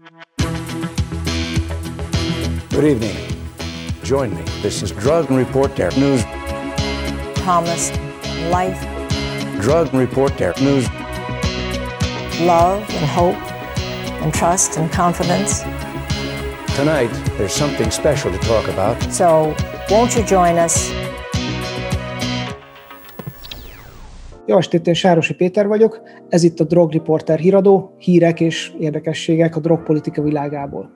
Good evening. Join me. This is Drug Reporter News. Promise, life, Drug Reporter News. love and hope and trust and confidence. Tonight, there's something special to talk about. So won't you join us? Jó estét, én Sárosi Péter vagyok, ez itt a Drog Reporter híradó, hírek és érdekességek a drogpolitika világából.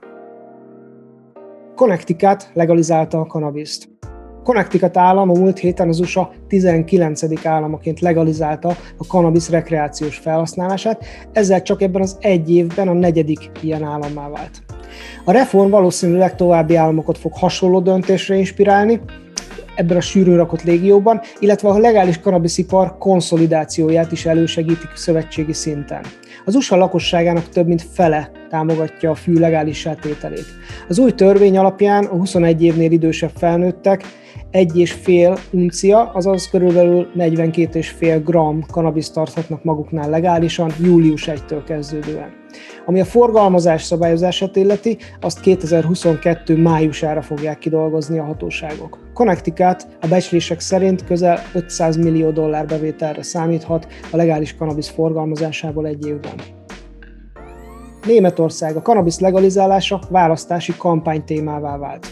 Connecticut legalizálta a kannabiszt. Connecticut állam a múlt héten az USA 19. államaként legalizálta a kannabisz rekreációs felhasználását, ezzel csak ebben az egy évben a 4. ilyen állammá vált. A reform valószínűleg további államokat fog hasonló döntésre inspirálni, ebben a sűrűn rakott légióban, illetve a legális kannabisipar konszolidációját is elősegítik szövetségi szinten. Az USA lakosságának több mint fele támogatja a fű legálissá tételét. Az új törvény alapján a 21 évnél idősebb felnőttek 1,5 uncia, azaz körülbelül 42,5 g kannabiszt tarthatnak maguknál legálisan július 1-től kezdődően. Ami a forgalmazás szabályozását illeti, azt 2022. májusára fogják kidolgozni a hatóságok. Connecticut a becslések szerint közel $500 millió bevételre számíthat a legális kannabisz forgalmazásából egy évben. Németország a kannabisz legalizálása választási kampánytémává vált.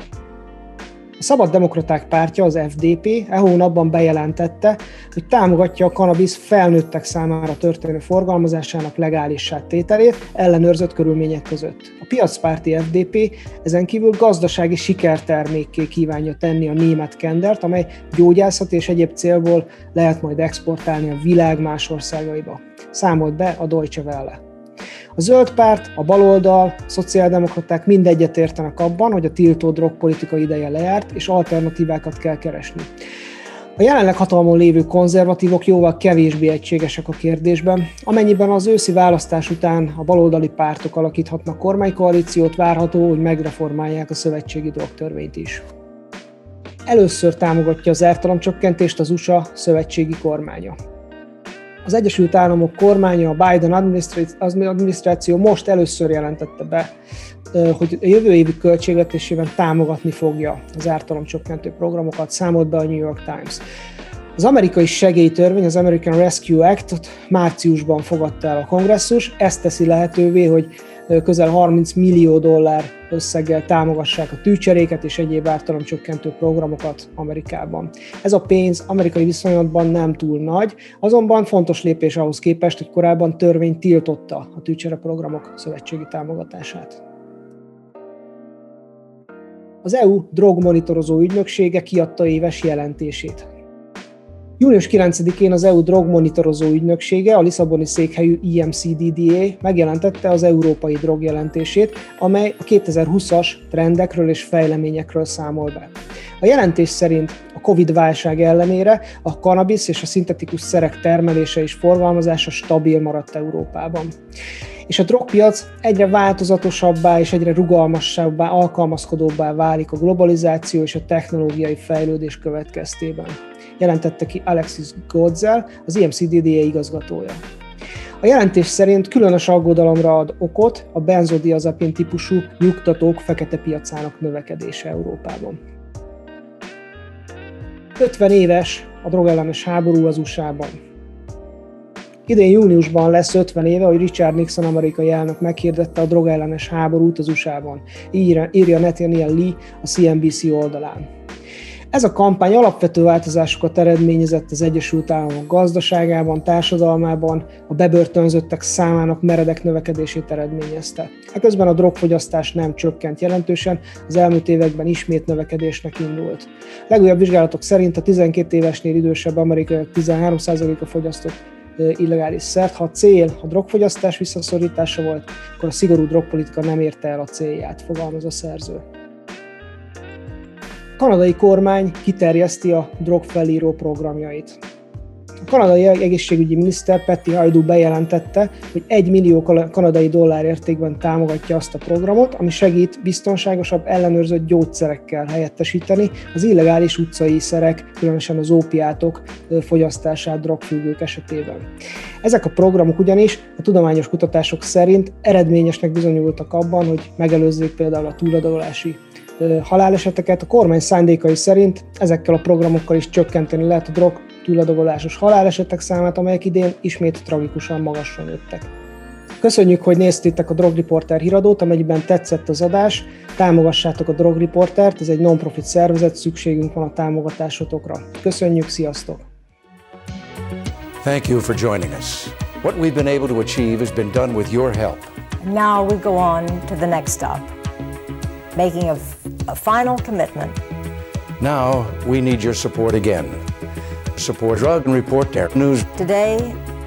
A Szabad Demokraták Pártja, az FDP hónapban bejelentette, hogy támogatja a kannabisz felnőttek számára történő forgalmazásának legálissá tételét ellenőrzött körülmények között. A piacpárti FDP ezen kívül gazdasági sikertermékké kívánja tenni a német kendert, amely gyógyászati és egyéb célból lehet majd exportálni a világ más országaiba. Számolt be a Deutsche Welle. A zöld párt, a baloldal, a szociáldemokraták mind egyetértenek abban, hogy a tiltó drogpolitika ideje lejárt, és alternatívákat kell keresni. A jelenleg hatalmon lévő konzervatívok jóval kevésbé egységesek a kérdésben, amennyiben az őszi választás után a baloldali pártok alakíthatnak kormánykoalíciót, várható, hogy megreformálják a szövetségi drogtörvényt is. Először támogatja az ártalomcsökkentést az USA szövetségi kormánya. Az Egyesült Államok kormánya, a Biden adminisztráció most először jelentette be, hogy a jövő évi költségvetésében támogatni fogja az ártalomcsökkentő programokat, számolt be a New York Times. Az amerikai segélytörvény, az American Rescue Act-ot márciusban fogadta el a kongresszus, ezt teszi lehetővé, hogy közel $30 millió összeggel támogassák a tűcseréket és egyéb ártalomcsökkentő programokat Amerikában. Ez a pénz amerikai viszonylatban nem túl nagy, azonban fontos lépés ahhoz képest, hogy korábban törvény tiltotta a tűcsereprogramok szövetségi támogatását. Az EU drogmonitorozó ügynöksége kiadta éves jelentését. Június 9-én az EU drogmonitorozó ügynöksége, a lisszaboni székhelyű EMCDDA megjelentette az európai drogjelentését, amely a 2020-as trendekről és fejleményekről számol be. A jelentés szerint a Covid-válság ellenére a kannabisz és a szintetikus szerek termelése és forgalmazása stabil maradt Európában. És a drogpiac egyre változatosabbá és egyre rugalmasabbá, alkalmazkodóbbá válik a globalizáció és a technológiai fejlődés következtében, jelentette ki Alexis Godzel, az EMCDDA igazgatója. A jelentés szerint különös aggodalomra ad okot a benzodiazepin típusú nyugtatók fekete piacának növekedése Európában. 50 éves a drogellenes háború az USA-ban. Idén júniusban lesz 50 éve, hogy Richard Nixon amerikai elnök meghirdette a drogellenes háborút az USA-ban, írja Nathaniel Lee a CNBC oldalán. Ez a kampány alapvető változásokat eredményezett az Egyesült Államok gazdaságában, társadalmában, a bebörtönzöttek számának meredek növekedését eredményezte. Eközben a drogfogyasztás nem csökkent jelentősen, az elmúlt években ismét növekedésnek indult. Legújabb vizsgálatok szerint a 12 évesnél idősebb amerikaiak 13%-a fogyasztott illegális szert. Ha a cél a drogfogyasztás visszaszorítása volt, akkor a szigorú drogpolitika nem érte el a célját, fogalmaz a szerző. A kanadai kormány kiterjeszti a drogfelíró programjait. A kanadai egészségügyi miniszter Patty Hajdu bejelentette, hogy 1 millió kanadai dollár értékben támogatja azt a programot, ami segít biztonságosabb, ellenőrzött gyógyszerekkel helyettesíteni az illegális utcai szerek, különösen az ópiátok fogyasztását drogfüggők esetében. Ezek a programok ugyanis a tudományos kutatások szerint eredményesnek bizonyultak abban, hogy megelőzzék például a túladogolási haláleseteket. A kormány szándékai szerint ezekkel a programokkal is csökkenteni lehet a drog túladogolásos halálesetek számát, amelyek idén ismét tragikusan magasra nőttek. Köszönjük, hogy néztétek a Drog Reporter híradót, amelyben tetszett az adás. Támogassátok a Drog Reportert, ez egy non-profit szervezet, szükségünk van a támogatásotokra. Köszönjük, sziasztok! Thank you for joining us. What we've been able to achieve has been done with your help. Now we go on to the next stop, making a final commitment. Now we need your support again. Support Drug Reporter News. Today,